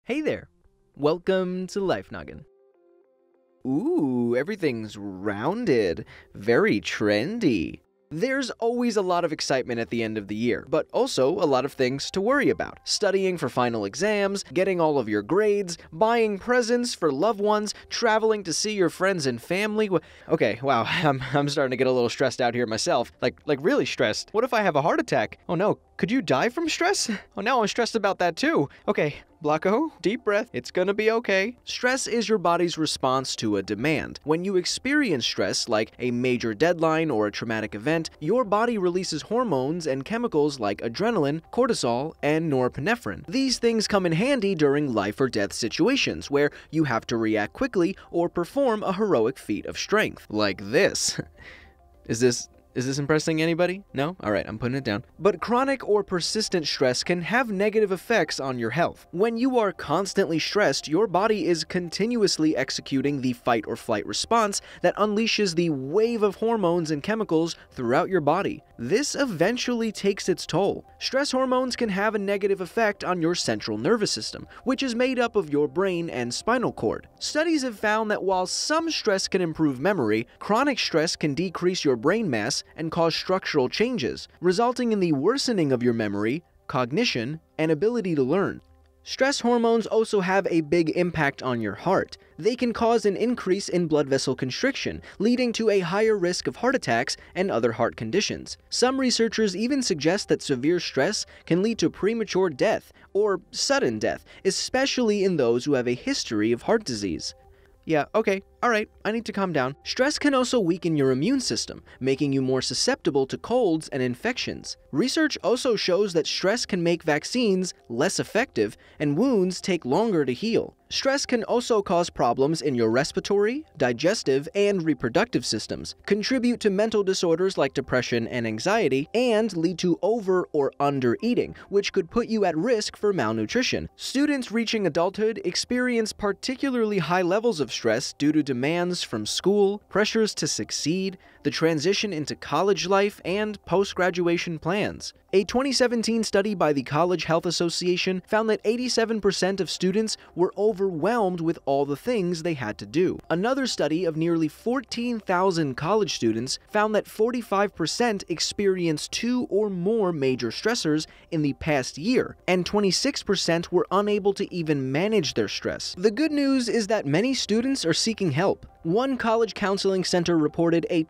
Hey there, welcome to Life Noggin. Ooh, everything's rounded, very trendy. There's always a lot of excitement at the end of the year, but also a lot of things to worry about. Studying for final exams, getting all of your grades, buying presents for loved ones, traveling to see your friends and family. Okay, wow, I'm starting to get a little stressed out here myself. Like really stressed. What if I have a heart attack? Oh no, could you die from stress? Oh, now I'm stressed about that too. Okay, Blocko, deep breath, it's gonna be okay. Stress is your body's response to a demand. When you experience stress, like a major deadline or a traumatic event, your body releases hormones and chemicals like adrenaline, cortisol, and norepinephrine. These things come in handy during life or death situations where you have to react quickly or perform a heroic feat of strength. Like this. Is this impressing anybody? No? Alright, I'm putting it down. But chronic or persistent stress can have negative effects on your health. When you are constantly stressed, your body is continuously executing the fight or flight response that unleashes the wave of hormones and chemicals throughout your body. This eventually takes its toll. Stress hormones can have a negative effect on your central nervous system, which is made up of your brain and spinal cord. Studies have found that while some stress can improve memory, chronic stress can decrease your brain mass and cause structural changes, resulting in the worsening of your memory, cognition, and ability to learn. Stress hormones also have a big impact on your heart. They can cause an increase in blood vessel constriction, leading to a higher risk of heart attacks and other heart conditions. Some researchers even suggest that severe stress can lead to premature death or sudden death, especially in those who have a history of heart disease. Yeah, okay, alright, I need to calm down. Stress can also weaken your immune system, making you more susceptible to colds and infections. Research also shows that stress can make vaccines less effective and wounds take longer to heal. Stress can also cause problems in your respiratory, digestive, and reproductive systems, contribute to mental disorders like depression and anxiety, and lead to over or under eating, which could put you at risk for malnutrition. Students reaching adulthood experience particularly high levels of stress due to demands from school, pressures to succeed, the transition into college life, and post-graduation plans. A 2017 study by the College Health Association found that 87% of students were overwhelmed with all the things they had to do. Another study of nearly 14,000 college students found that 45% experienced 2 or more major stressors in the past year, and 26% were unable to even manage their stress. The good news is that many students are seeking help. One college counseling center reported a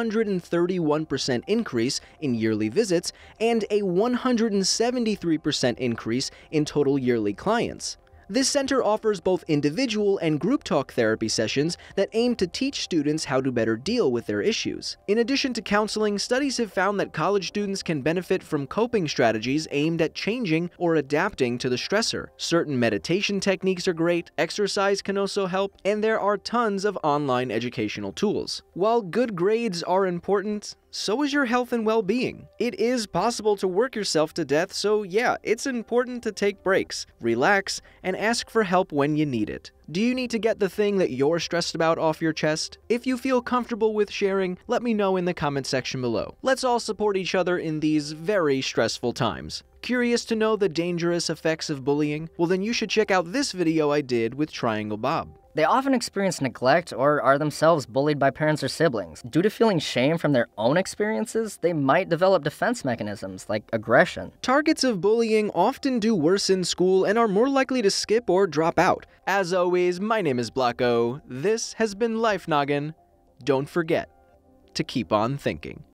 231% increase in yearly visits and a 173% increase in total yearly clients. This center offers both individual and group talk therapy sessions that aim to teach students how to better deal with their issues. In addition to counseling, studies have found that college students can benefit from coping strategies aimed at changing or adapting to the stressor. Certain meditation techniques are great, exercise can also help, and there are tons of online educational tools. While good grades are important, so is your health and well-being. It is possible to work yourself to death, so yeah, it's important to take breaks, relax, and ask for help when you need it. Do you need to get the thing that you're stressed about off your chest? If you feel comfortable with sharing, let me know in the comment section below. Let's all support each other in these very stressful times. Curious to know the dangerous effects of bullying? Well, then you should check out this video I did with Triangle Bob. They often experience neglect or are themselves bullied by parents or siblings. Due to feeling shame from their own experiences, they might develop defense mechanisms like aggression. Targets of bullying often do worse in school and are more likely to skip or drop out. As always, my name is Blocko. This has been Life Noggin. Don't forget to keep on thinking.